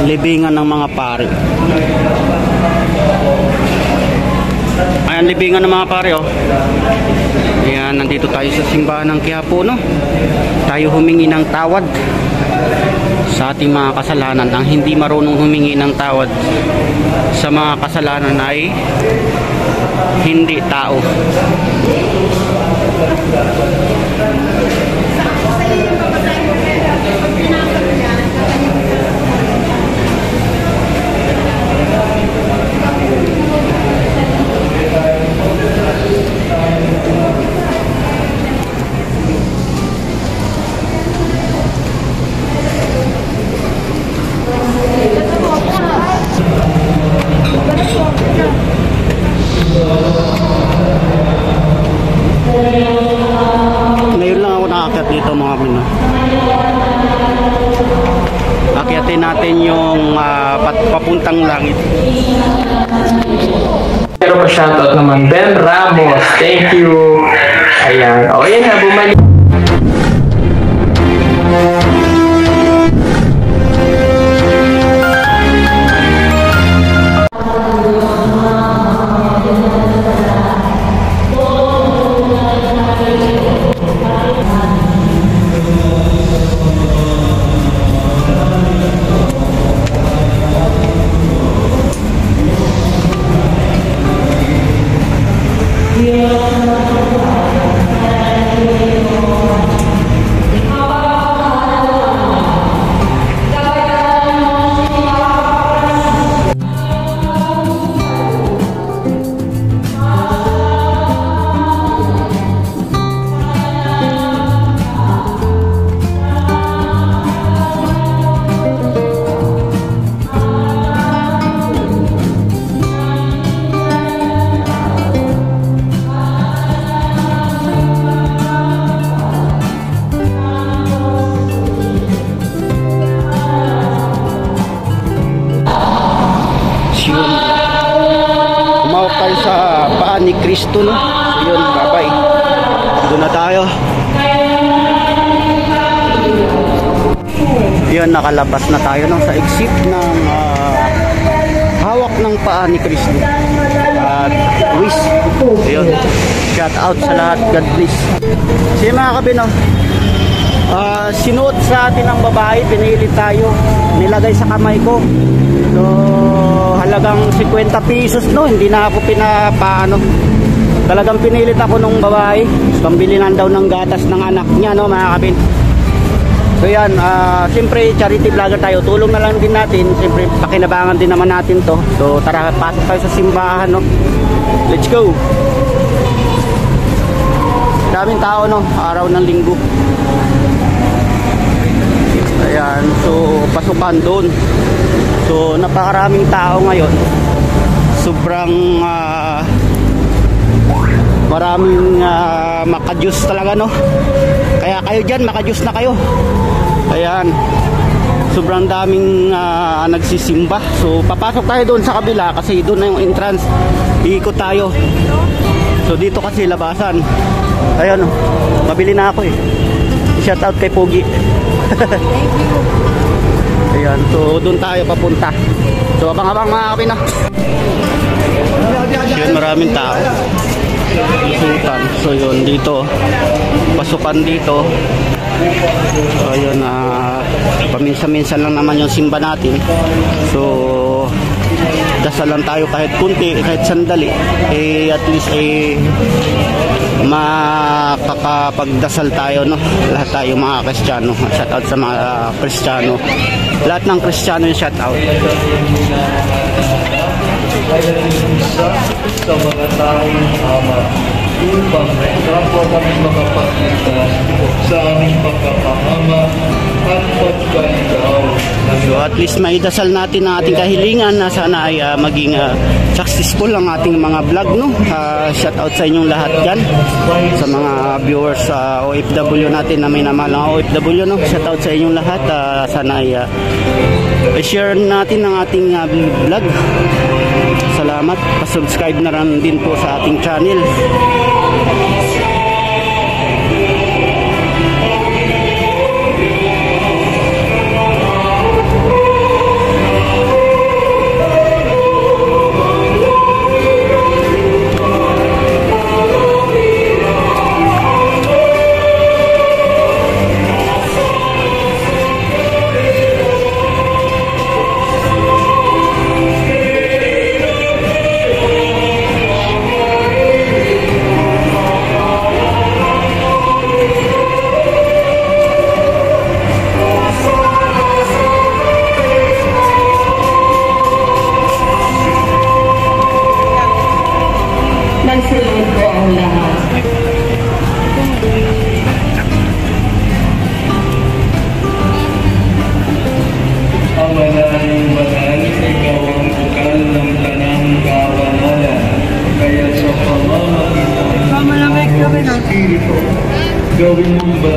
libingan ng mga pari. Ayan, libingan ng mga pari, oh. Ayan, nandito tayo sa simbahan ng Quiapo, no? Tayo humingi ng tawad sa ating mga kasalanan. Ang hindi marunong humingi ng tawad sa mga kasalanan ay hindi tao. Ngayon lang ako nakaakyat dito, mga pino. Akyatin natin yung papuntang langit. Pero pa-shoutout naman Ben Ramos. Thank you. Ayan. O, yan na, bumalik. Umawak tayo sa paa ni Kristo, no? So yun, babay. Doon na tayo. Yun, nakalabas na tayo, no? Sa exit ng hawak ng paa ni Kristo. At wish. Ayun. Shout out sa lahat. God bless. Sige mga kabino, sinuot sa atin ng babae, pinili tayo, nilagay sa kamay ko. So halagang 50 pesos, no? Hindi na ako pinapaano. Talagang pinilit ako nung babae, pambili lang daw ng gatas ng anak niya, no, mga kabin. So yan, siyempre charity vlogger tayo, tulong na lang din natin, siyempre pakinabangan din naman natin to. So tara, pasok tayo sa simbahan, no? Let's go. Daming tao, no? Araw ng linggo. Ayan, so pasukan doon. So napakaraming tao ngayon. Sobrang maraming makajuice talaga, no? Kaya kayo dyan, makajuice na kayo. Ayan, sobrang daming nagsisimba. So papasok tayo doon sa kabila kasi doon na yung entrance. Iikot tayo. So dito kasi labasan. Ayan, mabili na ako eh. Shout out kay Pogi. Ayan, so doon tayo papunta. So abang-abang mga kabina. Yun, maraming tao. Sultan. So yun, dito pasukan dito. So ayun, paminsan-minsan lang naman yung simba natin. So dasal lang tayo kahit kunti, kahit sandali, at least makakapagdasal tayo, no? Lahat tayo mga Kristiyano. Shout out sa mga Kristiyano, lahat ng Kristiyano yung shout out. Sa mga taong ama upang kapwa kami makapagkita sa aming pagkakama at pagkaitaw. So at least maidasal natin ang ating kahilingan na sana ay maging successful ang ating mga vlog, no? Shout out sa inyong lahat dyan, sa mga viewers sa OFW natin na may namalang OFW, no? Shout out sa inyong lahat. Sana ay share natin ang ating vlog. Salamat. Pa-subscribe na rin din po sa ating channel. gawin mong